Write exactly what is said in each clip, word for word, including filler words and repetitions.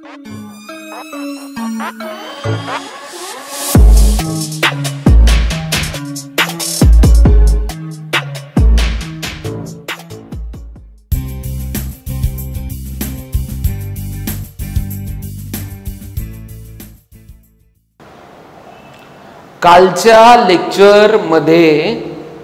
कालच्या लेक्चर मध्ये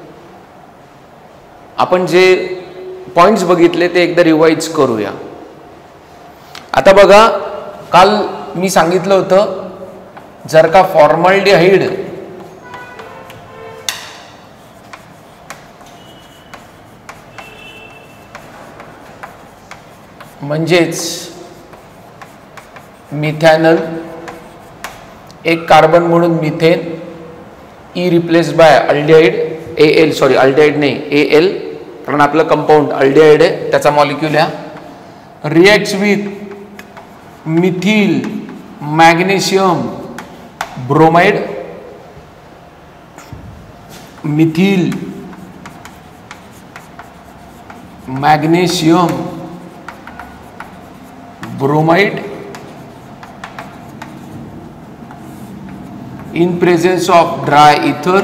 आपण जे पॉइंट्स बघितले ते एकदा रिवाइज करूया. आता बघा, काल मी सांगितलं होतं जर का फॉर्मल्डिहाइड म्हणजेच मिथॅनल, एक कार्बन म्हणून मिथेन, ई replace by aldehyde, A L sorry aldehyde नाही ए एल, कारण आपलं कंपाऊंड अल्डिहाइड आहे, त्याचा मॉलिक्यूल या reacts with methyl magnesium bromide, methyl magnesium bromide in presence of dry ether.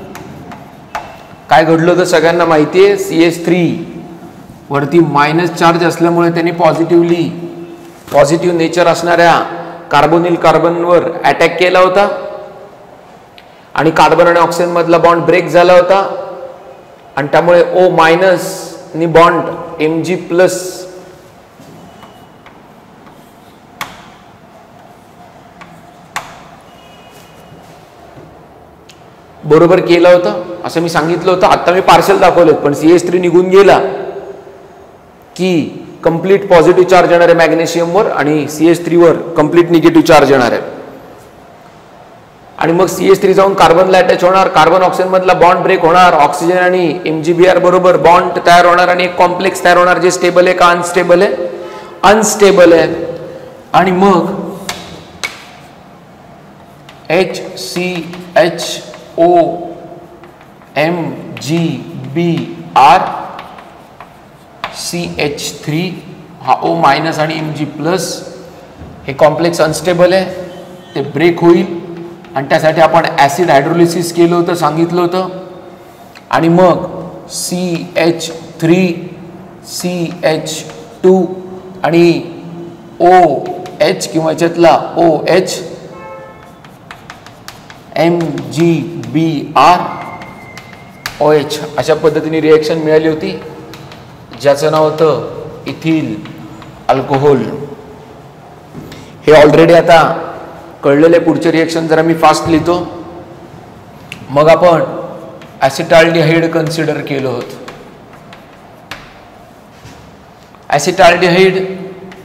काय घडलं तर सगळ्यांना माहिती आहे, सी एच थ्री वरती मायनस चार्ज असल्यामुळे त्यांनी पॉझिटिव्हली पॉझिटिव्ह नेचर असणाऱ्या कार्बोनिल कार्बनवर अटॅक केला होता आणि कार्बन आणि ऑक्सिजन मधला बॉन्ड ब्रेक झाला होता आणि त्यामुळे ओ मायनस नि बॉन्ड एम जी प्लस बरोबर केलं होतं असं मी सांगितलं होतं. आता मी पार्शल दाखवलेत, पण सी एच थ्री निघून गेला की कंप्लीट पॉझिटिव्ह चार्ज येणार आहे मॅग्नेशियमवर आणि सी एच थ्री वर कंप्लीट निगेटिव्ह चार्ज येणार आहे आणि मग सी एच थ्री जाऊन कार्बनला अटॅच होणार, कार्बन ऑक्सिजन मधला बॉन्ड ब्रेक होणार, ऑक्सिजन आणि एम जी बी आर बरोबर बॉन्ड तयार होणार आणि एक कॉम्प्लेक्स तयार होणार जे स्टेबल आहे का अनस्टेबल आहे, अनस्टेबल आहे. आणि मग H C H O M G B R C H three हा ओ मायनस आणि एम जी प्लस हे कॉम्प्लेक्स अनस्टेबल आहे, ते ब्रेक होईल आणि त्यासाठी आपण ॲसिड हायड्रोलिसिस केलं होतं, सांगितलं होतं. आणि मग C H three C H two आणि ओ एच किंवा याच्यातला O H M G B R O H अशा पद्धतीने रिएक्शन मिळाली होती, ज्याचं नाव होतं इथिल अल्कोहोल. हे ऑलरेडी आता कळलेले. पुढचे रिएक्शन जरा मी फास्ट लिहितो. मग आपण ॲसिटाल्डिहाइड कन्सिडर केलं होतं. ॲसिटाल्डिहाइड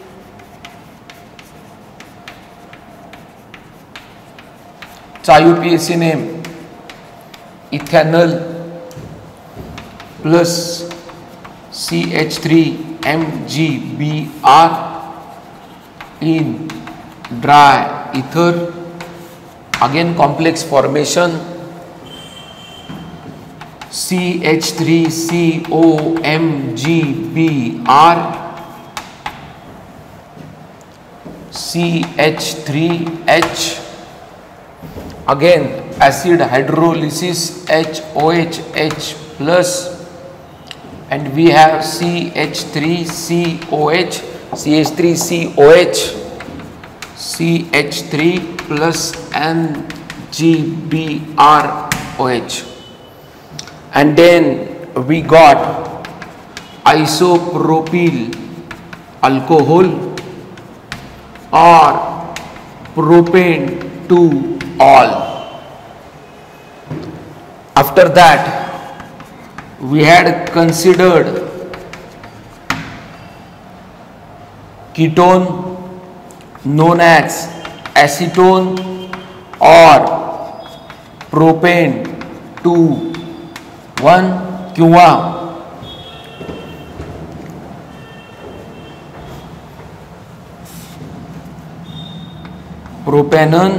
चा UPSC name ethanal plus C H three M G B R in dry ether, again complex formation C H three C O M G B R C H three H, again acid hydrolysis H O H H plus, and we have C H three C O H C H three C O H C H three plus N G B R O H, and then we got isopropyl alcohol or propane two all. After that we had considered ketone known as acetone or propane two one किंवा propanone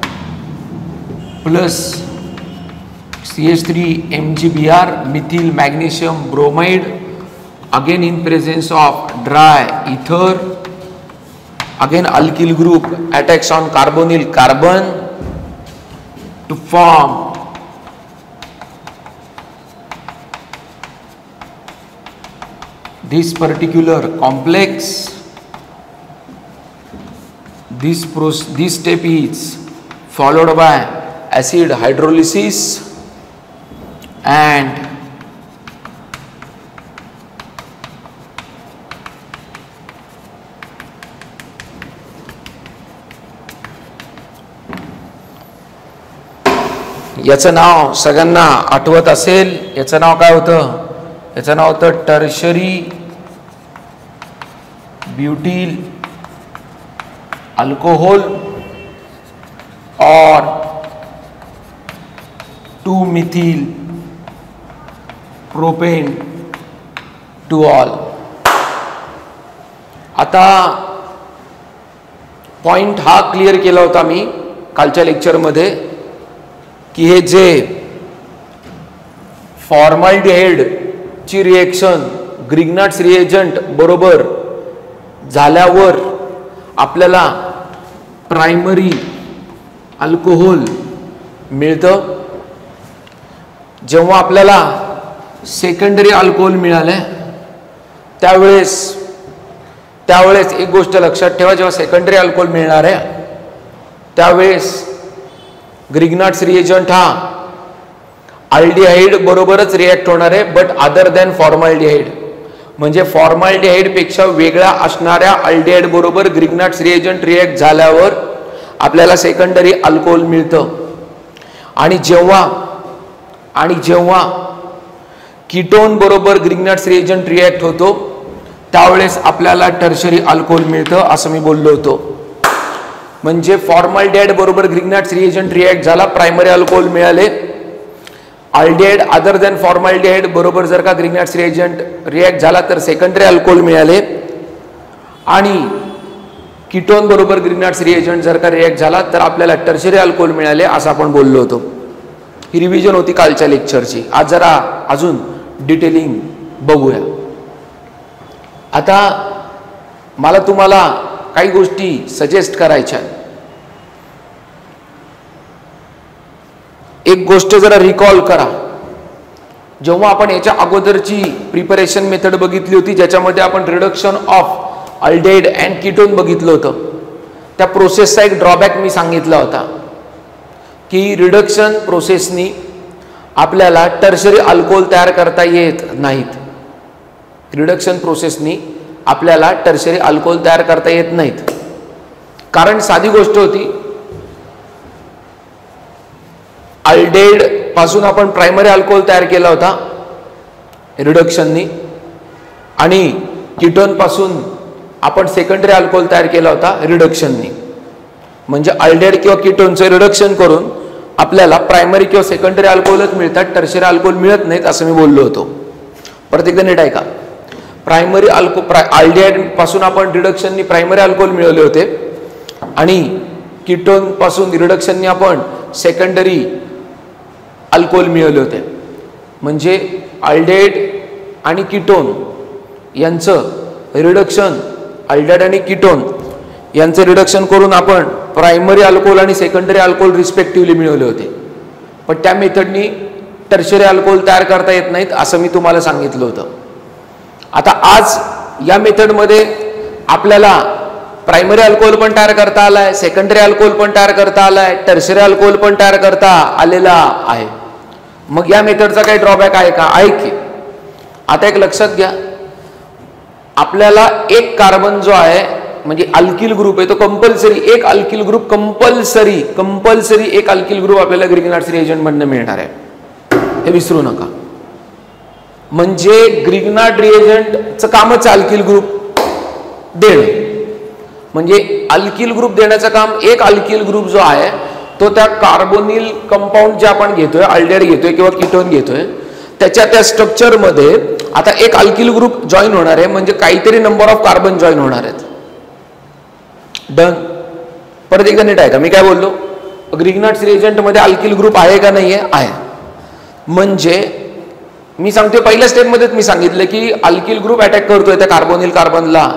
plus C H three M G B R methyl magnesium bromide, again in presence of dry ether, again alkyl group attacks on carbonyl carbon to form this particular complex. This process, this step is followed by acid hydrolysis and याचं नाव सगळ्यांना आठवत असेल. याचं नाव काय होतं? याचं नाव होतं टर्शरी ब्यूटिल अल्कोहोल और two methyl propane two ol. आता पॉइंट हा क्लिअर केला होता मी कालच्या लेक्चरमध्ये की हे जे फॉर्मल्डिहाइड ची रिएक्शन ग्रिग्नार्ड्स रिएजंट बरोबर झाल्यावर आपल्याला प्रायमरी अल्कोहोल मिळतं. जेव्हा आपल्याला सेकंडरी अल्कोहोल मिळाले त्यावेळेस त्यावेळेस एक गोष्ट लक्षात ठेवा, जेव्हा सेकंडरी अल्कोहोल मिळणार आहे त्यावेळेस ग्रिग्नार्ड्स रिएजंट हा अल्डिहाइड बरोबरच रिएक्ट होणार आहे, बट अदर दॅन फॉर्मल्डिहाइड. म्हणजे फॉर्मल्डिहाइड पेक्षा वेगळा असणाऱ्या अल्डिहाइड बरोबर ग्रिग्नार्ड्स रिएजंट रिएक्ट झाल्यावर आपल्याला सेकंडरी अल्कोहोल मिळतं. आणि जेव्हा आणि जेव्हा कीटोन बरोबर ग्रिग्नार्ड्स रिएजंट रिएक्ट होतो त्यावेळेस आपल्याला टर्शरी अल्कोहोल मिळतं असं मी बोललो होतो. म्हणजे फॉर्मल्डिहाइड बरोबर ग्रिग्नार्ड्स रिएजंट रिएक्ट झाला, प्रायमरी अल्कोहोल मिळाले. अल्डिहाइड अदर दॅन फॉर्मल्डिहाइड बरोबर जर का ग्रिग्नार्ड्स रिएजंट रिएक्ट झाला तर सेकंडरी अल्कोहोल मिळाले. आणि कीटोन बरोबर ग्रिग्नार्ड्स रिएजंट जर का रिएक्ट झाला तर आपल्याला टर्शरी अल्कोहोल मिळाले असं आपण बोललो होतो. ही रिव्हिजन होती कालच्या लेक्चरची. आज जरा अजून डिटेलिंग बघूया. आता मला तुम्हाला काही गोष्टी सजेस्ट करायच्या. एक गोष्ट जरा रिकॉल करा. जेव्हा आपण याच्या अगोदरची प्रिपरेशन मेथड बघितली होती ज्याच्यामध्ये आपण reduction of aldehyde and ketone बघितलं होतं, त्या प्रोसेसचा एक ड्रॉबॅक मी सांगितला होता की रिडक्शन प्रोसेसनी आपल्याला टर्शरी अल्कोहोल तयार करता येत नाहीत. रिडक्शन प्रोसेसनी आपल्याला टर्शरी अल्कोहोल तयार करता येत नाहीत. कारण साधी गोष्ट होती, अल्डिहाइड पासून आपण प्रायमरी अल्कोहोल तयार केला होता रिडक्शननी आणि कीटोन पासून आपण सेकंडरी अल्कोहोल तयार केला होता रिडक्शननी. म्हणजे अल्डिहाइड किंवा कीटोनचं रिडक्शन करून आपल्याला प्रायमरी किंवा सेकंडरी अल्कोहोलच मिळतात, टर्शरी अल्कोहोल मिळत नाहीत असं मी बोललो होतो. परत एकदा नीट ऐका. प्रायमरी अल्को अल्डिहाइड पासून आपण रिडक्शननी प्रायमरी अल्कोहोल मिळवले होते आणि कीटोन पासून रिडक्शननी आपण सेकंडरी अल्कोहोल मिळवले होते. म्हणजे अल्डिहाइड आणि कीटोन यांचं रिडक्शन, अल्डिहाइड आणि कीटोन यांचं रिडक्शन करून आपण प्रायमरी अल्कोहोल आणि सेकंडरी अल्कोहोल रिस्पेक्टिव्हली मिळवले होते. पण त्या मेथडनी टर्शरी अल्कोहोल तयार करता येत नाहीत असं मी तुम्हाला सांगितलं होतं. आता आज या मेथडमध्ये आपल्याला प्रायमरी अल्कोहोल पण तयार करता आलाय, सेकंडरी अल्कोहोल पण तयार करता आलाय, टर्शरी अल्कोहोल पण तयार करता आलेला आहे. मग या मेथडचा काही ड्रॉबॅक आहे का? आहे की. आता एक लक्षात घ्या, आपल्याला एक कार्बन जो आहे म्हणजे अल्किल ग्रुप आहे तो कंपल्सरी एक अल्किल ग्रुप कंपल्सरी कंपल्सरी एक अल्किल ग्रुप आपल्याला ग्रिग्नार्ड्स रिएजंट मधनं मिळणार आहे, हे विसरू नका. म्हणजे ग्रिग्नार्ड रिएजंटचं कामच अल्किल ग्रुप देणं. म्हणजे अल्किल ग्रुप देण्याचं काम एक अल्किल ग्रुप जो आहे तो त्या कार्बोनिल कंपाऊंड जे आपण घेतोय, अल्डिहाइड घेतोय किंवा कीटोन घेतोय त्याच्या त्या स्ट्रक्चर मध्ये आता एक अल्किल ग्रुप जॉईन होणार आहे. म्हणजे काहीतरी नंबर ऑफ कार्बन जॉईन होणार आहेत. डन. परत एकदा नीट आहे का मी काय बोललो? ग्रिग्नार्ड्स रिएजंट मध्ये अल्किल ग्रुप आहे का नाहीये? आहे. म्हणजे मी सांगतोय पहिल्या स्टेप मध्येच मी सांगितलं की अल्किल ग्रुप अटॅक करतोय त्या कार्बोनिल कार्बनला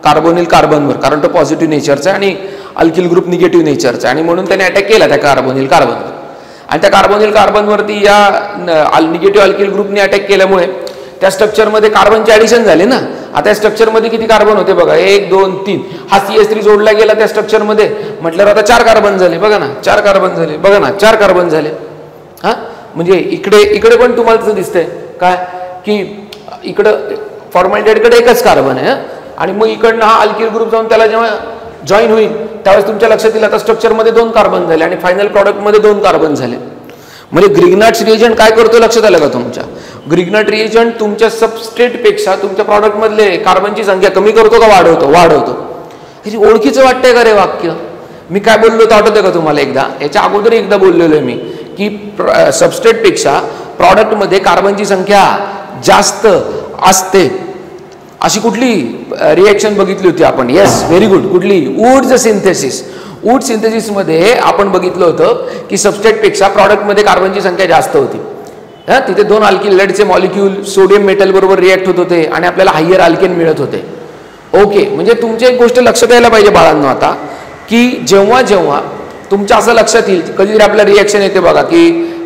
कार्बोनिल कार्बनवर, कारण तो पॉझिटिव्ह नेचरचा आहे आणि अल्किल ग्रुप निगेटिव्ह नेचरचा आहे, आणि म्हणून त्याने अटॅक केला त्या कार्बोनिल कार्बनवर. आणि त्या कार्बोनिल कार्बनवरती या निगेटिव्ह अल्किल ग्रुपने अटॅक केल्यामुळे त्या स्ट्रक्चरमध्ये कार्बनचे ॲडिशन झाले ना. आता या स्ट्रक्चरमध्ये किती कार्बन होते बघा, एक दोन तीन, हा सी एस थ्री जोडला गेला त्या स्ट्रक्चरमध्ये, म्हटल्यावर आता चार कार्बन झाले बघा ना, चार कार्बन झाले बघा ना, चार कार्बन झाले. हां, म्हणजे इकडे इकडे पण तुम्हाला तसं दिसतंय काय की इकडं फॉर्मॅलिटीकडे एकच कार्बन आहे, आणि मग इकडनं हा अल्किल ग्रुप जाऊन त्याला जेव्हा जॉईन होईल त्यावेळेस तुमच्या लक्षात येईल आता स्ट्रक्चरमध्ये दोन कार्बन झाले आणि फायनल प्रॉडक्टमध्ये दोन कार्बन झाले. म्हणजे ग्रिग्नार्ड्स रिएजंट काय करतो लक्षात आलं का तुमच्या? ग्रिग्नार्ड रिएजंट तुमच्या सबस्ट्रेटपेक्षा तुमच्या प्रॉडक्टमधले कार्बनची संख्या कमी करतो का वाढवतो? वाढवतो. हे ओळखीचं वाटतंय का रे वाक्य? मी काय बोललो तर आठवतंय का तुम्हाला? एकदा याच्या अगोदर एकदा बोललेलो आहे मी की सबस्ट्रेटपेक्षा प्रॉडक्टमध्ये कार्बनची संख्या जास्त असते. अशी कुठली रिएक्शन बघितली होती आपण? Yes, very good. कुठली? Wurtz synthesis. वूड सिंथेसिसमध्ये आपण बघितलं होतं की सबस्ट्रेटपेक्षा प्रॉडक्टमध्ये कार्बनची संख्या जास्त होती. हां, तिथे दोन अल्किलॅइडचे मॉलिक्यूल सोडियम मेटल बरोबर रिॲक्ट होत होते आणि आपल्याला हायर अल्केन मिळत होते. ओके, म्हणजे तुमची एक गोष्ट लक्षात यायला पाहिजे बाळांनो आता, की जेव्हा जेव्हा तुमच्या असं लक्षात येईल, कधीतरी आपल्या रिॲक्शन येते बघा की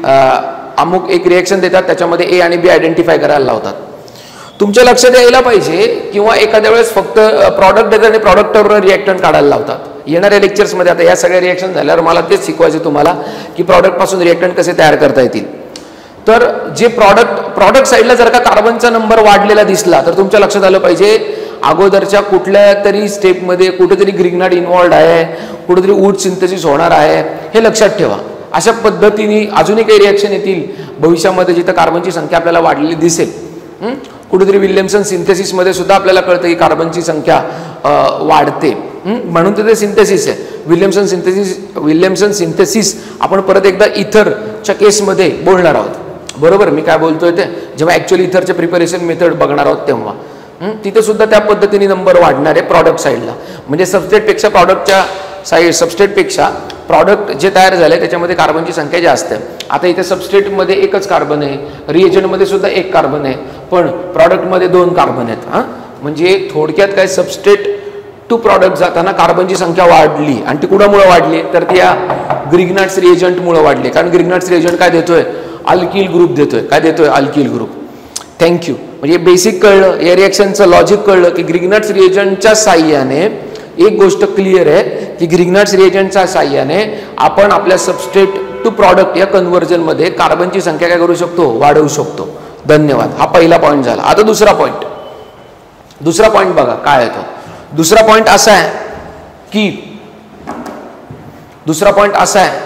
अमुक एक रिॲक्शन देतात, त्याच्यामध्ये ए आणि बी आयडेंटिफाय करायला लावतात. तुमच्या लक्षात यायला पाहिजे, किंवा एखाद्या वेळेस फक्त प्रॉडक्ट देतात आणि प्रॉडक्टवर रिॲक्टंट काढायला लावतात. येणाऱ्या लेक्चर्समध्ये आता या सगळ्या रिॲक्शन झाल्यावर मला तेच शिकवायचे तुम्हाला की प्रॉडक्टपासून रिॲक्टंट कसे तयार करता येतील. तर जे प्रॉडक्ट प्रॉडक्ट साईडला जर का कार्बनचा नंबर वाढलेला दिसला तर तुमच्या लक्षात आलं पाहिजे अगोदरच्या कुठल्या तरी स्टेपमध्ये कुठेतरी ग्रिग्नार्ड इन्व्हॉल्ड आहे, कुठेतरी वूड सिंथेसिस होणार आहे, हे लक्षात ठेवा. अशा पद्धतीने अजूनही काही रिॲक्शन येतील भविष्यामध्ये जिथं कार्बनची संख्या आपल्याला वाढलेली दिसेल. कुठेतरी विल्यमसन सिंथेसिसमध्ये सुद्धा आपल्याला कळतं की कार्बनची संख्या वाढते, म्हणून ते सिंथेसिस आहे. विल्यमसन सिंथेसिस विल्यमसन सिंथेसिस आपण परत एकदा इथरच्या केसमध्ये बोलणार आहोत. बरोबर मी काय बोलतोय ते? जेव्हा ॲक्च्युअली इथरचे प्रिपरेशन मेथड बघणार आहोत तेव्हा तिथे सुद्धा त्या पद्धतीने नंबर वाढणार आहे प्रॉडक्ट साईडला. म्हणजे सबस्ट्रेटपेक्षा प्रॉडक्टच्या साईड सबस्ट्रेटपेक्षा प्रॉडक्ट जे तयार झाले त्याच्यामध्ये कार्बनची संख्या जास्त आहे. आता इथे सबस्ट्रेटमध्ये एकच कार्बन आहे, रिएजंटमध्ये सुद्धा एक कार्बन आहे, पण प्रॉडक्टमध्ये दोन कार्बन आहेत. हां, म्हणजे थोडक्यात काय, सबस्ट्रेट टू प्रॉडक्ट जाताना कार्बनची संख्या वाढली, आणि ती कुणामुळे वाढली तर त्या ग्रिग्नार्ड्स रिएजंटमुळे वाढली. कारण ग्रिग्नार्ड्स रिएजंट काय देतोय? अल्किल ग्रुप देतोय. काय देतोय? Alkyl group. थँक्यू. म्हणजे बेसिक कळलं, या रिएक्शनचं लॉजिक कळलं की ग्रिग्नार्ड्स रिएजंटच्या साह्याने एक गोष्ट क्लिअर आहे की ग्रिग्नार्ड्स रिएजंटच्या साह्याने आपण आपल्या सबस्ट्रेट टू प्रॉडक्ट या कन्व्हर्जनमध्ये कार्बनची संख्या काय करू शकतो? वाढवू शकतो. धन्यवाद. हा पहिला पॉईंट झाला. आता दुसरा पॉईंट दुसरा पॉईंट बघा काय आहे तो. दुसरा पॉईंट असा आहे की दुसरा पॉईंट असा आहे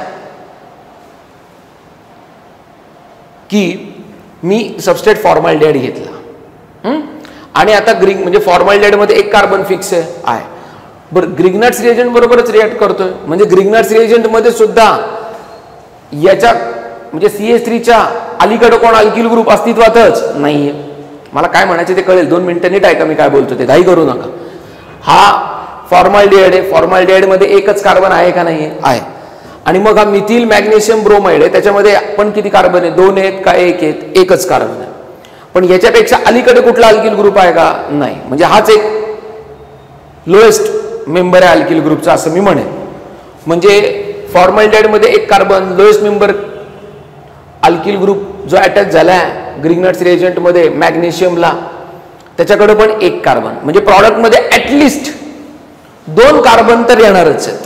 की मी सबस्ट्रेट फॉर्मॅल्डिहाइड घेतला आणि आता ग्रिग म्हणजे फॉर्मॅल्डिहाइड मध्ये एक कार्बन फिक्स आहे. बरं, ग्रिग्नार्ड्स रिएजंट बरोबरच रिॲक्ट करतोय, म्हणजे ग्रिग्नार्ड्स रिएजंट मध्ये सुद्धा याच्या म्हणजे सी एच थ्रीच्या अलीकडे कोण अल्किल ग्रुप अस्तित्वातच नाहीये. मला काय म्हणायचे ते कळेल, दोन मिनिटं नीट ऐका मी काय बोलतो ते, घाई करू नका. हा फॉर्मॅल्डिहाइड आहे, फॉर्मॅल्डिहाइड मध्ये एकच कार्बन आहे का नाही? आहे. आणि मग हा मिथिल मॅग्नेशियम ब्रोमाइड आहे, त्याच्यामध्ये पण किती कार्बन आहे? दोन आहेत का एक आहेत? एकच कार्बन आहे. पण याच्यापेक्षा अलीकडे कुठला अल्किल ग्रुप आहे का? नाही. म्हणजे हाच एक लोएस्ट मेंबर आहे अल्किल ग्रुपचा असं मी म्हणेन. म्हणजे फॉर्मॅल्डिहाइड मध्ये एक carbon, lowest member alkyl group जो अटॅच झाला आहे ग्रिग्नार्ड्स रिएजंट मध्ये मॅग्नेशियमला, त्याच्याकडे पण एक कार्बन. म्हणजे प्रॉडक्टमध्ये ऍटलिस्ट दोन कार्बन तर येणारच आहेत.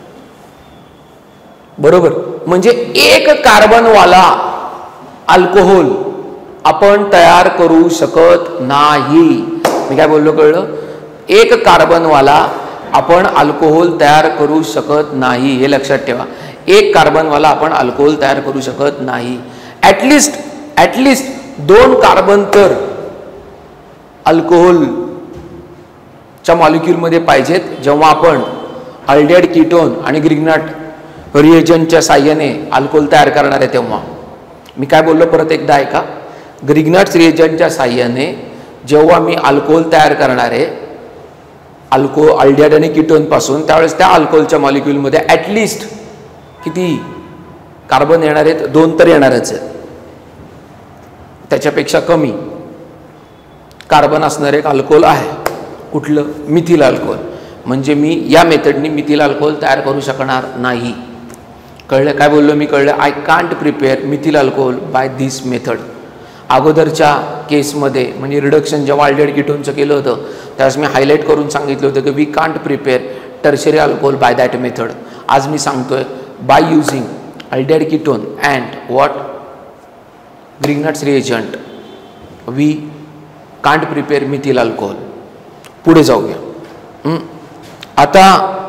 बरोबर, म्हणजे एक कार्बनवाला अल्कोहोल आपण तयार करू शकत नाही. मी काय बोललो कळलं? एक कार्बनवाला आपण अल्कोहोल तयार करू शकत नाही, हे लक्षात ठेवा. एक कार्बनवाला आपण अल्कोहोल तयार करू शकत नाही. ऍटलिस्ट ऍटलिस्ट दोन कार्बन तर अल्कोहोलच्या मॉलिक्यूलमध्ये पाहिजेत जेव्हा आपण अल्डिहाइड कीटोन आणि ग्रिग्नार्ड रिएजंटच्या साह्याने अल्कोहोल तयार करणार आहे तेव्हा. मी काय बोललो परत एकदा ऐका. ग्रिग्नार्ड्स रिएजंटच्या साह्याने जेव्हा मी अल्कोहोल तयार करणार आहे अल्को अल्डिहाइड आणि कीटोन पासून, त्यावेळेस त्या अल्कोहोलच्या मॉलिक्यूलमध्ये ऍटलिस्ट किती कार्बन येणार आहेत? दोन तर येणारच आहेत. त्याच्यापेक्षा कमी कार्बन असणारे एक अल्कोहोल आहे. कुठलं? Methyl alcohol. म्हणजे मी या मेथडनी मिथिल अल्कोहोल तयार करू शकणार नाही. कळलं काय बोललो मी? कळलं? I can't prepare methyl alcohol by this method. अगोदरच्या केसमध्ये म्हणजे रिडक्शन जेव्हा अल्डिहाइड कीटोनचं केलं होतं त्यावेळेस मी हायलाईट करून सांगितलं होतं की we can't prepare tertiary alcohol by that method. आज मी सांगतोय by using aldehyde ketone and what Grignard's reagent we can't prepare methyl alcohol. पुढे जाऊया. आता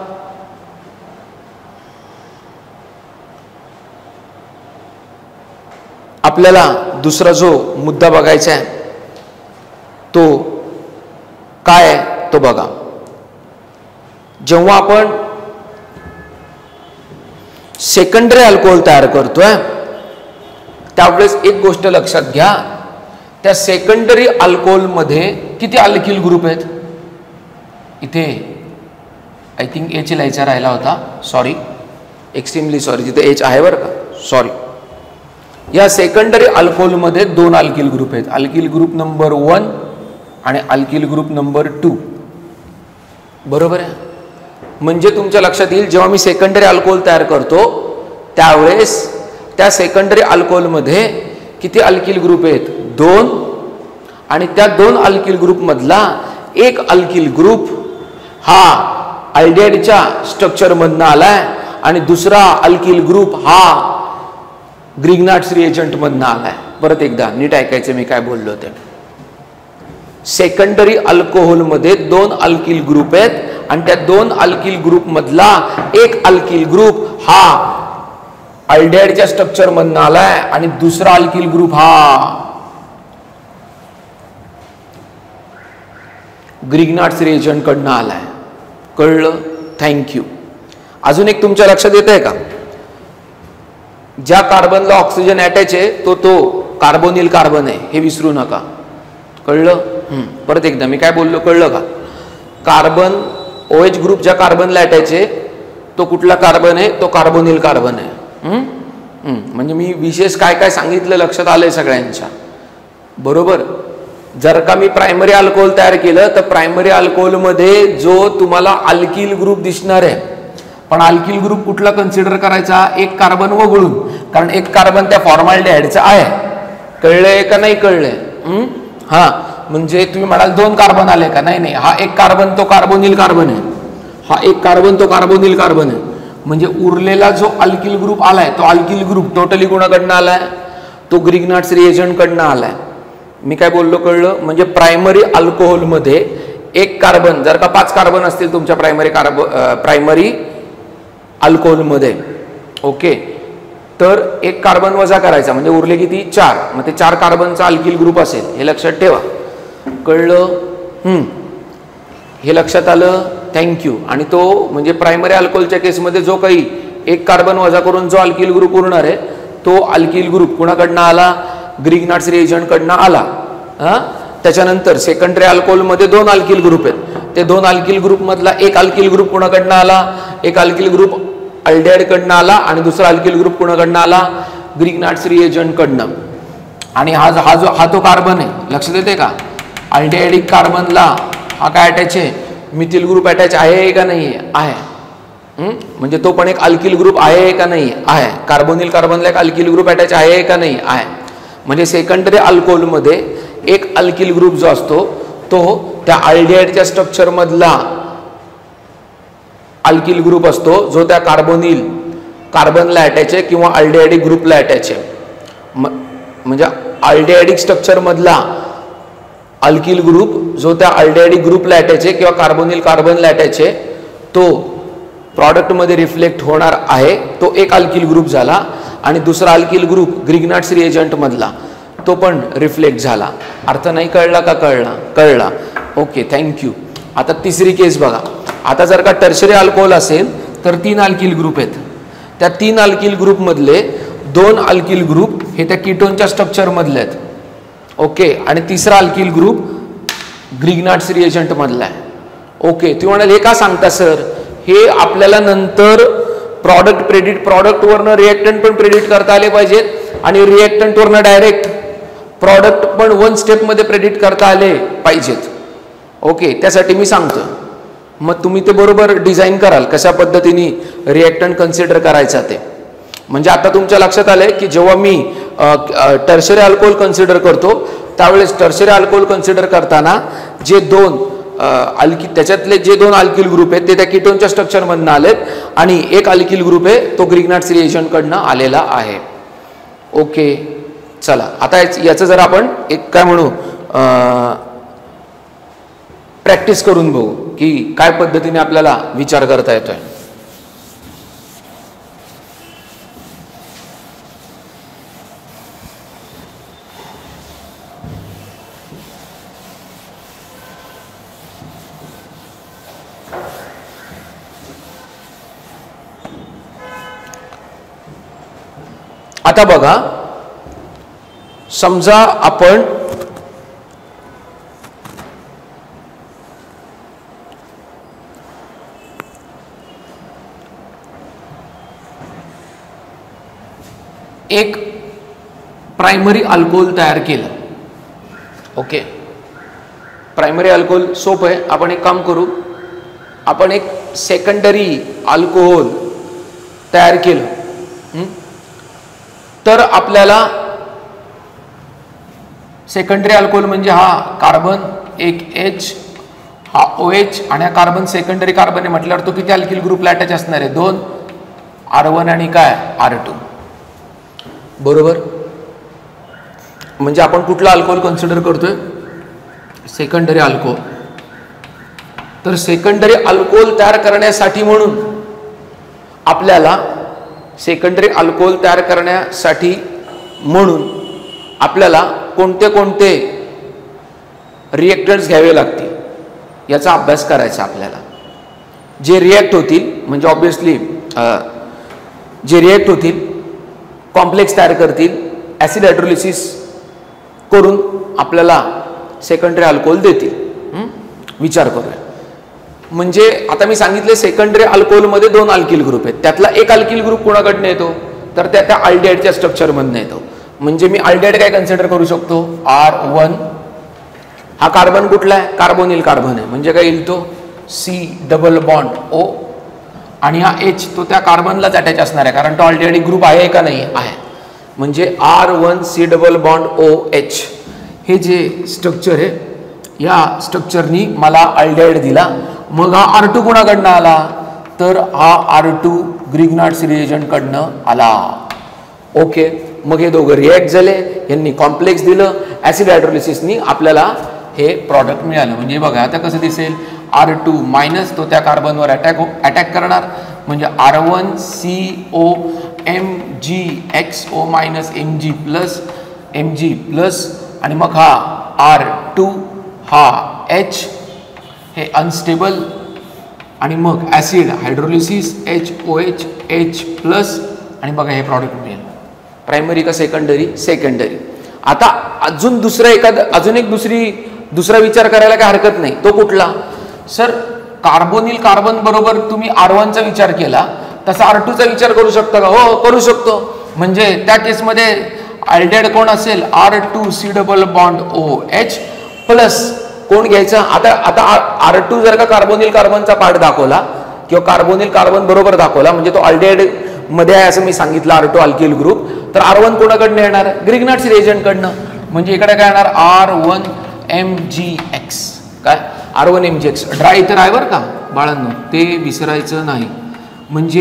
आपल्याला दुसरा जो मुद्दा बघायचा आहे तो काय आहे तो बघा. जेव्हा आपण सेकंडरी अल्कोहोल तयार करतोय त्यावेळेस एक गोष्ट लक्षात घ्या, त्या सेकंडरी अल्कोहोलमध्ये किती अल्किल ग्रुप आहेत? इथे आय थिंक एच लिहायचा राहिला होता, सॉरी, एक्स्ट्रीमली सॉरी, जिथे एच आहे बरं का, सॉरी. या सेकंडरी अल्कोहोलमध्ये दोन अल्किल ग्रुप आहेत, अल्किल ग्रुप नंबर वन आणि अल्किल ग्रुप नंबर टू. बरोबर आहे? म्हणजे तुमच्या लक्षात येईल जेव्हा मी सेकंडरी अल्कोहोल तयार करतो त्यावेळेस त्या सेकंडरी अल्कोहोलमध्ये किती अल्किल ग्रुप आहेत? दोन. आणि त्या दोन अल्किल ग्रुप मधला एक अल्किल ग्रुप हा अल्डिहाइडच्या स्ट्रक्चर मधनं आलाय आणि दुसरा अल्किल ग्रुप हा ग्रिग्नार्ड्स रिएजंट मधनं आलाय. परत एकदा नीट ऐकायचं मी काय बोललो ते. सेकंडरी अल्कोहोल मध्ये दोन अल्किल ग्रुप आहेत आणि त्या दोन अल्किल ग्रुप मधला एक अल्किल ग्रुप हा अल्डिहाइडच्या स्ट्रक्चर मधनं आलाय आणि दुसरा अल्किल ग्रुप हा ग्रिग्नार्ड्स रिएजंट कडनं आलाय. कळलं? थँक्यू. अजून एक तुमच्या लक्षात येत आहे का? ज्या कार्बनला ऑक्सिजन अटॅच आहे तो तो कार्बोनिल कार्बन आहे, हे विसरू नका. कळलं? परत एकदा मी काय बोललो कळलं का? कार्बन ओएच ग्रुप ज्या कार्बनला अटॅच आहे तो कुठला कार्बन आहे? तो कार्बोनिल कार्बन आहे. म्हणजे मी विशेष काय काय सांगितलं लक्षात आलंय सगळ्यांच्या. बरोबर? जर का मी प्रायमरी अल्कोहोल तयार केलं तर प्रायमरी अल्कोहोलमध्ये जो तुम्हाला अल्किल ग्रुप दिसणार आहे, पण अल्किल ग्रुप कुठला कन्सिडर करायचा? एक कार्बन वगळून, कारण एक कार्बन त्या फॉर्मॅल्डिहाइडचा आहे. कळलंय का नाही कळलंय? हा, म्हणजे तुम्ही म्हणाल दोन कार्बन आले का? नाही नाही, हा एक कार्बन तो कार्बोनिल कार्बन आहे, हा एक कार्बन तो कार्बोनिल कार्बन आहे. म्हणजे उरलेला जो अल्किल ग्रुप आलाय तो अल्किल ग्रुप टोटली कोणाकडनं आलाय? तो ग्रिग्नार्ड्स रिएजंट कडनं आलाय. मी काय बोललो कळलं? म्हणजे प्रायमरी अल्कोहोलमध्ये एक कार्बन, जर का पाच कार्बन असतील तुमच्या प्रायमरी कार्ब प्रायमरी अल्कोहोलमध्ये, ओके, तर एक कार्बन वजा करायचा म्हणजे उरले किती? चार. मग ते चार कार्बनचा अल्किल ग्रुप असेल, हे लक्षात ठेवा. कळलं? हम्म हे लक्षात आलं? थँक्यू. आणि तो म्हणजे प्रायमरी अल्कोहोलच्या केसमध्ये जो काही एक कार्बन वजा करून जो अल्किल ग्रुप उरणार आहे तो अल्किल ग्रुप कुणाकडनं आला? ग्रिग्नार्ड्स रिएजंट कडनं आला. हा, त्याच्यानंतर सेकंडरी अल्कोहोलमध्ये दोन अल्किल ग्रुप आहेत, ते दोन अल्किल ग्रुप मधला एक अल्किल ग्रुप कुणाकडनं आला? एक अल्किल ग्रुप अल्डिहाइड कडनं आला आणि दुसरा अल्किल ग्रुप कुणाकडनं आला? ग्रिग्नार्ड्स रिएजंट कडनं. आणि हा हा जो हा तो कार्बन आहे, लक्षात येते का? अल्डिहाइडिक कार्बनला हा काय अटॅच आहे? मिथिल ग्रुप अटॅच आहे का नाही आहे? म्हणजे तो पण एक अल्किल ग्रुप आहे का नाही आहे? कार्बोनिल कार्बनला एक अल्किल ग्रुप अटॅच आहे का नाही आहे? म्हणजे सेकंडरी अल्कोहोलमध्ये एक अल्किल ग्रुप जो असतो तो त्या अल्डिहाइडच्या स्ट्रक्चर मधला अल्किल ग्रुप असतो जो त्या कार्बोनिल कार्बनला अटॅच आहे किंवा अल्डिहाइडिक ग्रुपला अटॅच आहे. म्हणजे अल्डिहाइडिक स्ट्रक्चर मधला अल्किल ग्रुप जो त्या अल्डिहाइडिक ग्रुपला अटॅच आहे किंवा कार्बोनिल कार्बनला अटॅच आहे तो प्रॉडक्टमध्ये रिफ्लेक्ट होणार आहे, तो एक अल्किल ग्रुप झाला. आणि दुसरा अल्किल ग्रुप ग्रिग्नार्ड्स रिएजंट मधला तो पण रिफ्लेक्ट झाला. अर्थ नाही कळला का? कळला? कळला. Okay, thank you. आता तिसरी केस बघा. आता जर का टर्शरी अल्कोहोल असेल तर तीन अल्किल ग्रुप आहेत, त्या तीन अल्किल ग्रुप मधले दोन अल्किल ग्रुप हे त्या कीटोनच्या स्ट्रक्चर मधले आहेत, ओके, आणि तिसरा अल्किल ग्रुप ग्रिग्नार्ड्स रिएजंट मधला आहे. ओके, तुम्ही म्हणाल हे का सांगता सर? हे आपल्याला नंतर प्रॉडक्ट प्रेडिट प्रॉडक्टवरनं रिएक्टंट पण प्रेडिट करता आले पाहिजेत आणि रिएक्टंटवरनं डायरेक्ट प्रॉडक्ट पण वन स्टेपमध्ये प्रेडिट करता आले पाहिजेत. ओके, त्यासाठी मी सांगतो, मग तुम्ही ते बरोबर डिझाईन कराल कशा पद्धतीने रिएक्टंट कन्सिडर करायचा ते. म्हणजे आता तुमच्या लक्षात आलंय की जेव्हा मी टर्शरी अल्कोहोल कन्सिडर करतो त्यावेळेस टर्शरी अल्कोहोल कन्सिडर करताना जे दोन अल्की त्याच्यातले जे दोन अल्किल ग्रुप आहेत ते त्या कीटोनच्या स्ट्रक्चरमधनं आलेत आणि एक अल्किल ग्रुप आहे तो ग्रिग्नार्ड्स रिएजंटकडनं आलेला आहे. ओके, चला आता याचं जर आपण एक काय म्हणू प्रॅक्टिस करून बघू की काय पद्धतीने आपल्याला विचार करता येतोय. आता बघा, समजा आपण एक प्रायमरी अल्कोहोल तयार केलं. ओके, प्रायमरी अल्कोहोल सोपं आहे. आपण एक काम करू, आपण एक सेकंडरी अल्कोहोल तयार केलं तर आपल्याला सेकंडरी अल्कोहोल म्हणजे हा कार्बन एक एच, हा ओ एच आणि हा कार्बन सेकंडरी कार्बन आहे म्हटल्यावर तो किती अल्किल ग्रुपला अटॅच असणार आहे? दोन, आर वन आणि काय आर टू. बरोबर, म्हणजे आपण कुठला अल्कोहोल कन्सिडर करतोय? Secondary alcohol. तर सेकंडरी अल्कोहोल तयार करण्यासाठी म्हणून आपल्याला सेकंडरी अल्कोहोल तयार करण्यासाठी म्हणून आपल्याला कोणते कोणते रिएक्टर्स घ्यावे लागतील याचा अभ्यास करायचा आपल्याला. जे रिएक्ट होतील म्हणजे ऑब्विसली जे रिएक्ट होतील कॉम्प्लेक्स तयार करतील, ॲसिड हायड्रोलिसिस करून आपल्याला सेकंडरी अल्कोहोल देतील. विचार करूया. म्हणजे आता मी सांगितले सेकंडरी अल्कोहोलमध्ये दोन अल्किल ग्रुप आहेत, त्यातला एक अल्किल ग्रुप कोणाकडनं येतो? तर त्या त्या अल्डिहाइडच्या स्ट्रक्चरमधनं येतो. म्हणजे मी अल्डिहाइड काय कन्सिडर करू शकतो? R one. हा कार्बन कुठला आहे? कार्बोनिल कार्बन आहे, म्हणजे काय येईल तो? C double bond O. आणि हा एच तो त्या कार्बनलाच अटॅच असणार आहे कारण तो अल्डिहाइड ग्रुप आहे का नाही? आहे. म्हणजे R one C double bond O H हे जे स्ट्रक्चर आहे या स्ट्रक्चरनी मला अल्डिहाइड दिला. मग हा आर टू कोणाकडनं आला? तर हा आर टू ग्रिग्नार्ड्स रिएजंटकडनं आला. ओके, मग हे दोघं रिॲक्ट झाले, यांनी कॉम्प्लेक्स दिलं, ॲसिड हायड्रोलिसिसनी आपल्याला हे प्रॉडक्ट मिळालं. म्हणजे बघा आता कसं दिसेल, आर टू मायनस तो त्या कार्बनवर अटॅक अटॅक करणार म्हणजे R one C O M G X O minus M G plus M G plus आणि मग हा आर टू हा एच हे अनस्टेबल आणि मग acid hydrolysis H O H H plus आणि बघा हे प्रॉडक्ट मिळेल. प्रायमरी का सेकंडरी? सेकंडरी. आता अजून दुसरा एखादा अजून एक दुसरी दुसरा विचार करायला काय हरकत नाही. तो कुठला? सर कार्बोनिल कार्बन बरोबर तुम्ही आर वनचा विचार केला तसा आर टूचा विचार करू शकता का? हो, करू शकतो. म्हणजे त्या केसमध्ये अल्डिहाइड कोण असेल? R two C double bond O H plus कोण घ्यायचा? आता आता आर टू जर का कार्बोनिल कार्बनचा पार्ट दाखवला किंवा कार्बोनिल कार्बन बरोबर दाखवला म्हणजे तो अल्डिहाइड मध्ये आहे असं मी सांगितलं आर टू अल्किल ग्रुप, तर आर वन कोणाकडनं येणार? ग्रिग्नार्ड्स रिएजंटकडनं. म्हणजे इकडे काय येणार? R one M G X. काय R one M G X? Dry तर आहे बरं का बाळांनो, ते विसरायचं नाही. म्हणजे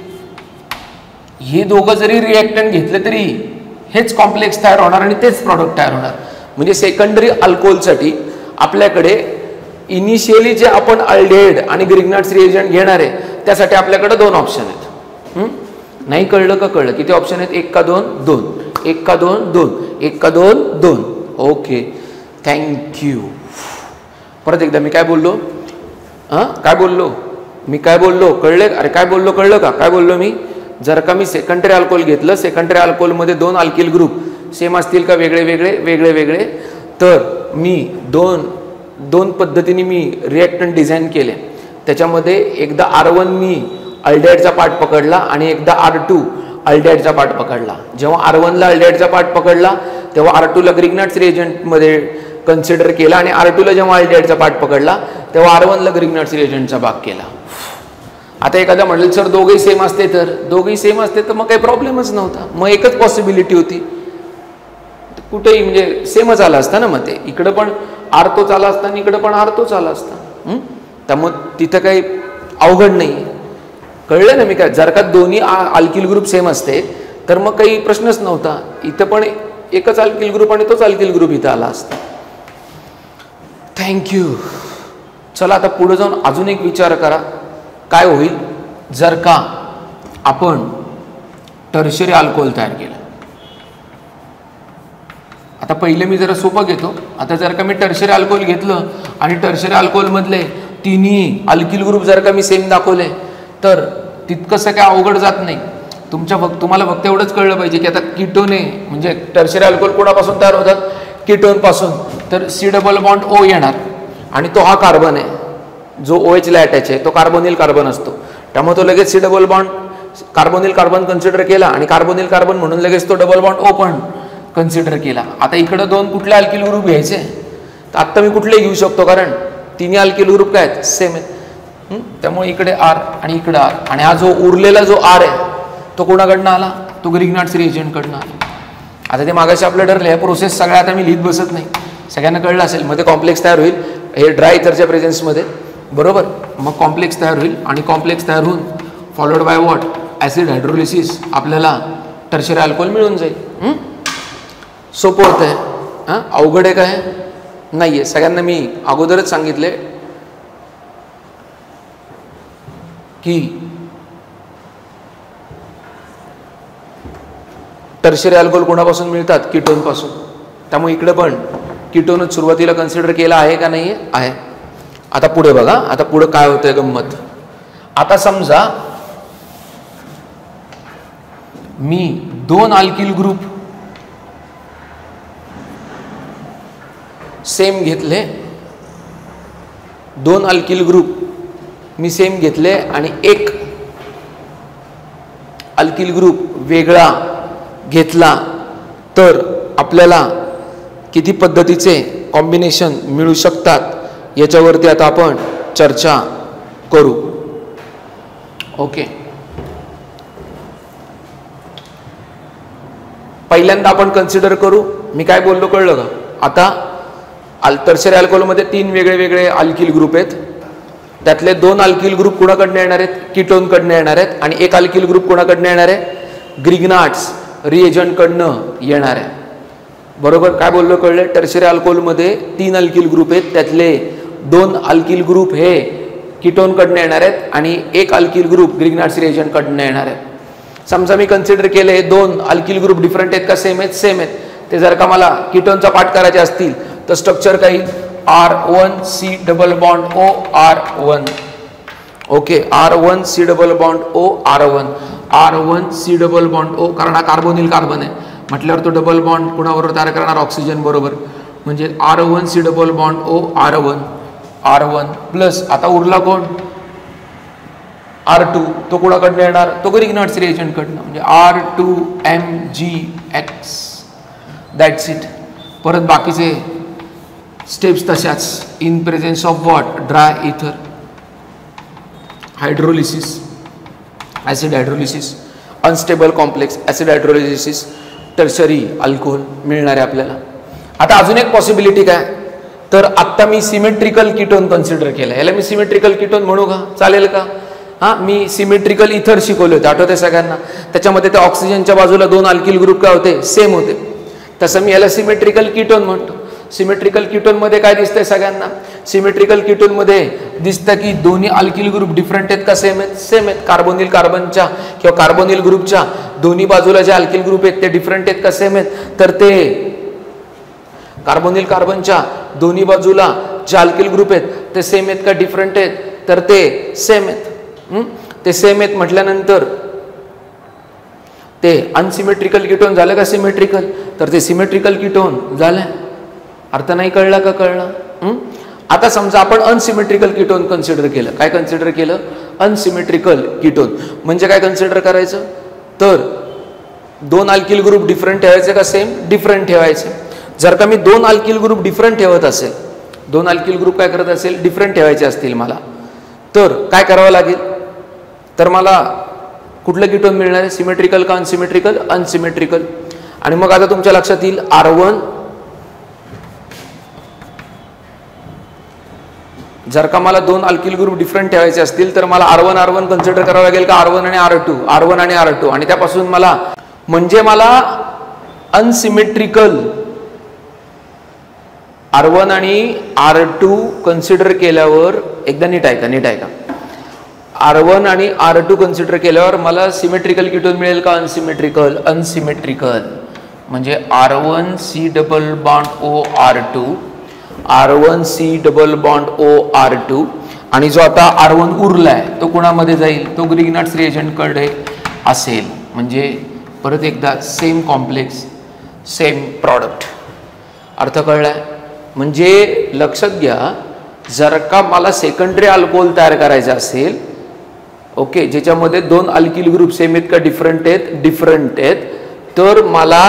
हे दोघं जरी रिएक्टंट घेतले तरी हेच कॉम्प्लेक्स तयार होणार आणि तेच प्रॉडक्ट तयार होणार. म्हणजे सेकंडरी अल्कोहोलसाठी आपल्याकडे इनिशियली जे आपण अल्डिहाइड आणि ग्रिग्नार्ड्स रिएजंट घेणार आहे त्यासाठी आपल्याकडे दोन ऑप्शन आहेत. नाही कळलं का? कळलं. किती ऑप्शन आहेत? एक का दोन? दोन. एक का दोन? दोन. एक का दोन? दोन. Okay, thank you. परत एकदा मी काय बोललो? हां काय बोललो मी? काय बोललो कळले? अरे काय बोललो कळलं का? काय बोललो मी? जर का मी सेकंडरी अल्कोहोल घेतलं, सेकंडरी अल्कोहोलमध्ये दोन अल्किल ग्रुप सेम असतील का वेगळे वेगळे? वेगळे वेगळे. तर मी दोन दोन पद्धतीने मी रिएक्टंट डिझाईन केले. त्याच्यामध्ये एकदा आर वन मी अल्डिहाइडचा पार्ट पकडला आणि एकदा आर टू अल्डिहाइडचा पार्ट पकडला. जेव्हा आर वनला अल्डिहाइडचा पार्ट पकडला तेव्हा आर टूला ग्रिग्नार्ड्स रिएजंटमध्ये कन्सिडर केला आणि आर टूला जेव्हा अल्डिहाइडचा पार्ट पकडला तेव्हा आर वनला ग्रिग्नार्ड्स रिएजंटचा भाग केला. आता एखादा म्हटलं सर दोघेही सेम असते तर दोघेही सेम असते तर मग काही प्रॉब्लेमच नव्हता, मग एकच पॉसिबिलिटी होती, कुठेही म्हणजे सेमच आला असता ना. मग ते इकडं पण आर तोच आला असता आणि इकडं पण आर तोच आला असता. त्यामुळे तिथं काही अवघड नाही. कळलं ना मी काय? जर का दोन्ही अल्किल ग्रुप सेम असते तर मग काही प्रश्नच नव्हता. इथं पण एकच अल्किल ग्रुप आणि तोच अल्किल ग्रुप इथं आला असता. थँक्यू. चला आता पुढे जाऊन अजून एक विचार करा, काय होईल जर का आपण टर्शरी अल्कोहोल तयार केलं. आता पहिले मी जरा सोपं घेतो. आता जर का मी टर्शरी अल्कोहोल घेतलं आणि टर्शरी अल्कोहोल मधले तिन्ही अल्किल ग्रुप जर का मी सेम दाखवले तर तितकंसं काय अवघड जात नाही. तुमच्या फक्त तुम्हाला फक्त एवढंच कळलं पाहिजे की आता कीटोने म्हणजे टर्शरी अल्कोहोल कोणापासून तयार होतात? कीटोन पासून. तर सी डबल बॉन्ड ओ येणार आणि तो हा कार्बन आहे जो ओ एच ला अटॅच आहे, तो कार्बोनिल कार्बन असतो. त्यामुळे तो लगेच C double bond carbonyl carbon consider केला आणि कार्बोनिल कार्बन म्हणून लगेच तो डबल बॉन्ड ओ पण कन्सिडर केला. आता इकडं दोन कुठले अल्किल ग्रुप घ्यायचे तर आत्ता मी कुठले घेऊ शकतो कारण तिन्ही अल्किल ग्रुप काय आहेत? सेम आहेत. त्यामुळे इकडे आर आणि इकडे आर आणि हा जो उरलेला जो आर आहे तो कोणाकडनं आला? तो ग्रिग्नार्ड्स रिएजंटकडनं आला. आता ते मागाशी आपलं ठरले प्रोसेस सगळ्या आता मी लिहित बसत नाही, सगळ्यांना कळलं असेल. मग ते कॉम्प्लेक्स तयार होईल हे ड्राय इथरच्या प्रेझेन्समध्ये, बरोबर. मग कॉम्प्लेक्स तयार होईल आणि कॉम्प्लेक्स तयार होऊन followed by what? Acid hydrolysis. आपल्याला टर्शरी अल्कोहोल मिळून जाईल. सोपं होतं आहे. हां, अवघड आहे काय? नाही आहे. सगळ्यांना मी अगोदरच सांगितले की टर्शरी अल्कोहोल कोणापासून मिळतात? कीटोन पासून. त्यामुळे इकडे पण कीटोनच सुरुवातीला कन्सिडर केला आहे का नाही आहे. आता पुढे बघा, आता पुढे काय होतंय गंमत. आता समजा मी दोन अल्किल ग्रुप सेम घेतले, दोन अल्किल ग्रुप मी सेम घेतले आणि एक अल्किल ग्रुप वेगळा घेतला तर आपल्याला किती पद्धतीचे कॉम्बिनेशन मिळू शकतात याच्यावरती आता आपण चर्चा करू. ओके. पहिल्यांदा आपण कन्सिडर करू, मी काय बोललो कळलं का? आता टर्शरी अल्कोहोलमध्ये तीन वेगळे वेगळे अल्किल ग्रुप आहेत. त्यातले दोन अल्किल ग्रुप कोणाकडनं येणार आहेत? कीटोनकडनं येणार आहेत आणि एक अल्किल ग्रुप कोणाकडनं येणार आहे? ग्रिग्नार्ड्स रिएजंटकडनं येणार आहे. बरोबर. काय बोललो कळलं? टर्शरी अल्कोहोलमध्ये तीन अल्किल ग्रुप आहेत, त्यातले दोन अल्किल ग्रुप हे कीटोनकडनं येणार आहेत आणि एक अल्किल ग्रुप ग्रिग्नार्ड्स रिएजंटकडनं येणार आहे. समजा मी कन्सिडर केले दोन अल्किल ग्रुप डिफरंट आहेत का सेम आहेत? सेम आहेत. ते जर का मला कीटोनचा पाठ करायचे असतील तर स्ट्रक्चर काही R one C double bond O R one. Okay. R one C double bond O R one. R one C double bond O, कारण हा कार्बोनिल कार्बन आहे म्हटल्यावर तो डबल बॉन्ड कोणाबरोबर तयार करणार? ऑक्सिजन बरोबर. म्हणजे R one C double bond O R one R one plus आता उरला कोण? R two. तो कोणाकडनं येणार? तो ग्रिग्नार्ड्स रिएजंटकडनं. म्हणजे R two M G X. That's it. परत बाकीचे स्टेप्स तशाच. In presence of what? Dry ether, hydrolysis, acid hydrolysis, unstable complex, acid hydrolysis, tertiary alcohol मिळणार आहे आपल्याला. आता अजून एक पॉसिबिलिटी काय? तर आत्ता मी सिमेट्रिकल कीटोन कन्सिडर केलं. याला मी सिमेट्रिकल कीटोन म्हणू का? चालेल का? हां, मी सिमेट्रिकल इथर शिकवले होते, आठवते सगळ्यांना. त्याच्यामध्ये त्या ऑक्सिजनच्या बाजूला दोन अल्किल ग्रुप काय होते? सेम होते. तसं मी याला सिमेट्रिकल कीटोन म्हणतो. सिमेट्रिकल कीटोनमध्ये काय दिसतंय सगळ्यांना? सिमेट्रिकल कीटोनमध्ये दिसतं की दोन्ही अल्किल ग्रुप डिफरंट आहेत का सेम आहेत? सेम आहेत. कार्बोनिल कार्बनच्या किंवा कार्बोनिल ग्रुपच्या दोन्ही बाजूला जे अल्किल ग्रुप आहेत ते डिफरंट आहेत का सेम आहेत? तर ते कार्बोनिल कार्बनच्या दोन्ही बाजूला जे अल्किल ग्रुप आहेत ते सेम आहेत का डिफरंट आहेत? तर ते सेम आहेत. ते सेम आहेत म्हटल्यानंतर ते अनसिमेट्रिकल कीटोन झालं का सिमेट्रिकल? तर ते सिमेट्रिकल कीटोन झालं. अर्थ नाही कळला का? कळला. आता समजा आपण अनसिमेट्रिकल कीटोन कन्सिडर केलं. काय कन्सिडर केलं? Unsymmetrical ketone. म्हणजे काय कन्सिडर करायचं? तर दोन अल्किल ग्रुप डिफरंट ठेवायचे का सेम? डिफरंट ठेवायचे. जर का मी दोन अल्किल ग्रुप डिफरंट ठेवत असेल, दोन अल्किल ग्रुप काय करत असेल, डिफरंट ठेवायचे असतील मला, तर काय करावं लागेल, तर मला कुठलं कीटोन मिळणार आहे, सिमेट्रिकल का अनसिमेट्रिकल, अनसिमेट्रिकल. आणि मग आता तुमच्या लक्षात येईल आर वन, जर का मला दोन अल्किल ग्रुप डिफरंट ठेवायचे असतील तर मला R one R one consider करावं लागेल का आर वन आणि आर टू, आर वन आणि आर टू, आणि त्यापासून मला म्हणजे मला अनसिमेट्रिकल आर वन आणि आर टू कन्सिडर केल्यावर, एकदा नीट ऐका नीट ऐका आर वन आणि आर टू कन्सिडर केल्यावर मला सिमेट्रिकल कीटोन मिळेल का अनसिमेट्रिकल, अनसिमेट्रिकल. म्हणजे R one C double bond O R two, R one C double bond O R two, आणि जो आता आर वन उरलाय तो कोणामध्ये जाईल, तो ग्रिग्नार्ड्स रिएजंट कडे असेल. म्हणजे परत एकदा सेम कॉम्प्लेक्स सेम प्रॉडक्ट. अर्थ कळलाय? म्हणजे लक्षात घ्या, जर का मला सेकंडरी अल्कोहोल तयार करायचं असेल, ओके, ज्याच्यामध्ये दोन अल्किल ग्रुप सेम आहेत का डिफरंट आहेत, डिफरंट आहेत, तर मला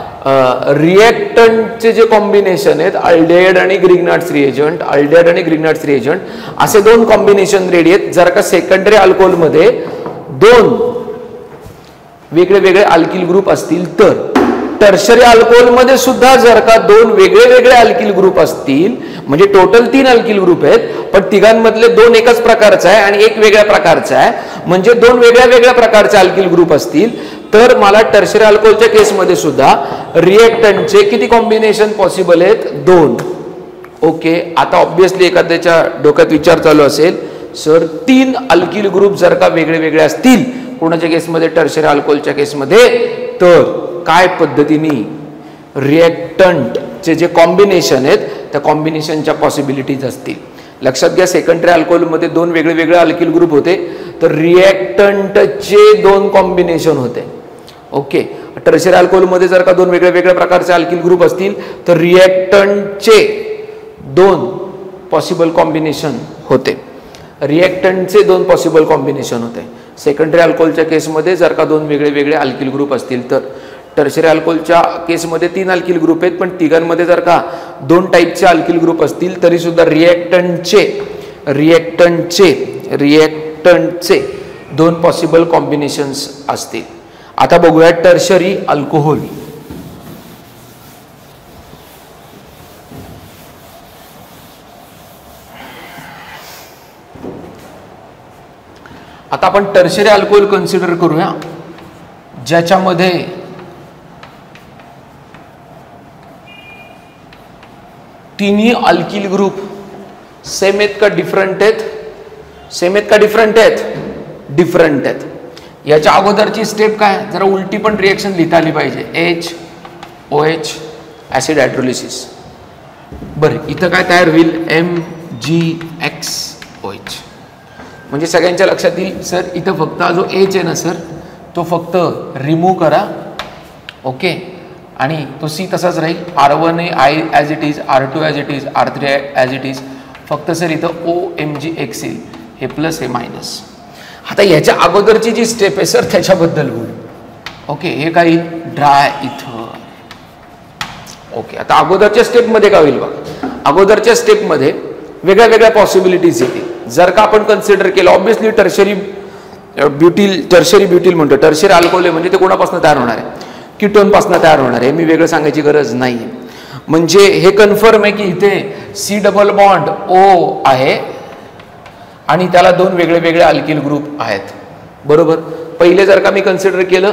रिएक्टंटचे जे कॉम्बिनेशन आहेत, अल्डेहाइड आणि ग्रिग्नार्ड्स रिएजंट, अल्डेहाइड आणि ग्रिग्नार्ड्स रिएजंट असे दोन कॉम्बिनेशन रेडी आहेत. जर का सेकंडरी अल्कोहोलमध्ये दोन वेगळे वेगळे अल्किल ग्रुप असतील तर, टर्शरी अल्कोहोलमध्ये सुद्धा जर का दोन वेगळे वेगळे अल्किल ग्रुप असतील, म्हणजे टोटल तीन अल्किल ग्रुप आहेत, पण तिघांमधले दोन एकाच प्रकारचा आहे आणि एक वेगळ्या प्रकारचा आहे, म्हणजे दोन वेगळ्या वेगळ्या प्रकारचे अल्किल ग्रुप असतील, तर मला टर्शरी अल्कोहोलच्या केसमध्ये सुद्धा रिएक्टंटचे किती कॉम्बिनेशन पॉसिबल आहेत, दोन. ओके, आता ऑब्विसली एखाद्याच्या डोक्यात विचार चालू असेल, सर तीन अल्किल ग्रुप जर का वेगळे वेगळे असतील कोणाच्या केसमध्ये, टर्शरी अल्कोहोलच्या केसमध्ये, तर काय पद्धतीने रिएक्टंटचे जे कॉम्बिनेशन आहेत त्या कॉम्बिनेशनच्या पॉसिबिलिटीज असतील. लक्षात घ्या, सेकंडरी अल्कोहोलमध्ये दोन वेगळे वेगळे अल्किल ग्रुप होते, तर रिएक्टंटचे दोन कॉम्बिनेशन होते. ओके, टर्शरी अल्कोहोलमध्ये जर का दोन वेगळ्या वेगळ्या प्रकारचे अल्किल ग्रुप असतील तर रिएक्टंटचे दोन पॉसिबल कॉम्बिनेशन होते, रिएक्टंटचे दोन पॉसिबल कॉम्बिनेशन होते. सेकंडरी अल्कोहोलच्या केसमध्ये जर का दोन वेगळे वेगळे अल्किल ग्रुप असतील तर, टर्शरी अल्कोहोलच्या केसमध्ये तीन अल्किल ग्रुप आहेत, पण तिघांमध्ये जर का दोन टाईपचे अल्किल ग्रुप असतील तरी सुद्धा रिएक्टंटचे रिएक्टंटचे रिएक्टंटचे दोन पॉसिबल कॉम्बिनेशन्स असतील. आता बघूया टर्शरी अल्कोहोल. आता आपण टर्शरी अल्कोहोल कन्सिडर करूया ज्याच्यामध्ये तिन्ही अल्किल ग्रुप सेम आहेत का डिफरंट आहेत, सेम आहेत का डिफरंट आहेत, डिफरंट आहेत. याच्या अगोदरची स्टेप काय, जरा उलटी पण रिएक्शन लिहिता आली पाहिजे, H O H acid hydrolysis. बरं, इथं काय तयार होईल, M G X O H. म्हणजे सगळ्यांच्या लक्षात येईल, सर इथं फक्त जो एच आहे ना सर, तो फक्त रिमूव्ह करा. ओके, आणि तो सी तसाच राहील, R one A I as it is, R two as it is, R three as it is. फक्त सर इथं ओ एम जी एक्स येईल, हे प्लस हे मायनस. आता ह्याच्या अगोदरची जी स्टेप आहे सर त्याच्याबद्दल बोलू. ओके, हे काय येईल, ड्राय इथं. ओके, आता अगोदरच्या स्टेपमध्ये काय होईल बघा, अगोदरच्या स्टेपमध्ये वेगळ्या वेगळ्या पॉसिबिलिटीज येतील. जर का आपण कन्सिडर केलं, obviously tertiary butyl, tertiary butyl म्हणतो, टर्शरी अल्कोहोल म्हणजे ते कोणापासून तयार होणार आहे, कीटोन पासून तयार होणार आहे. मी वेगळं सांगायची गरज नाही. म्हणजे हे कन्फर्म आहे की इथे सी डबल बॉन्ड ओ आहे आणि त्याला दोन वेगळे वेगळे अल्किल ग्रुप आहेत. बरोबर, पहिले जर का मी कन्सिडर केलं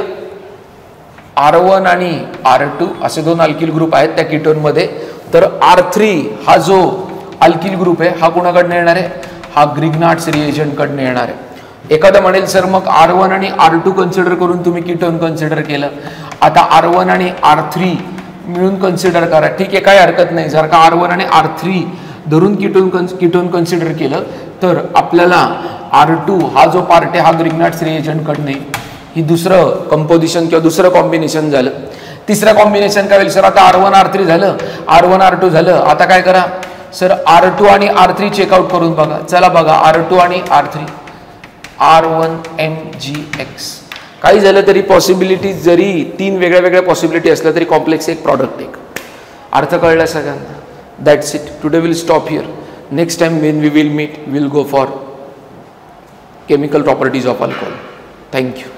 आर वन आणि आर टू असे दोन अल्किल ग्रुप आहेत त्या कीटोनमध्ये, तर आर थ्री हा जो अल्किल ग्रुप आहे हा कोणाकडनं येणार आहे, हा ग्रिग्नार्ड्स रिएजंट कडनं येणार आहे. एखादा म्हणेल सर मग आर वन आणि आर टू कन्सिडर करून तुम्ही कीटोन कन्सिडर केलं, आता आर वन आणि आर थ्री मिळून कन्सिडर करा. ठीक आहे, काही हरकत नाही. जर का आर वन आणि आर थ्री धरून कीटोन कीटोन कन्सिडर केलं तर आपल्याला आर टू हा जो पार्ट आहे हा ग्रिग्नार्ड्स रिएजंट कडनं येईल. ही दुसरं कंपोजिशन किंवा दुसरं कॉम्बिनेशन झालं. तिसरं कॉम्बिनेशन काय होईल सर, आता आर वन आर थ्री झालं, आर वन आर टू झालं. आता काय करा सर, आर टू आणि आर थ्री चेकआउट करून बघा. चला बघा, आर टू आणि R three, R one M G X. काही झालं तरी पॉसिबिलिटी जरी तीन वेगळ्या वेगळ्या पॉसिबिलिटी असल्या तरी कॉम्प्लेक्स एक प्रॉडक्ट एक. अर्थ कळला सगळ्यांना? That's it. Today will stop here. Next time when we will meet will go for chemical properties of alcohol. Thank you.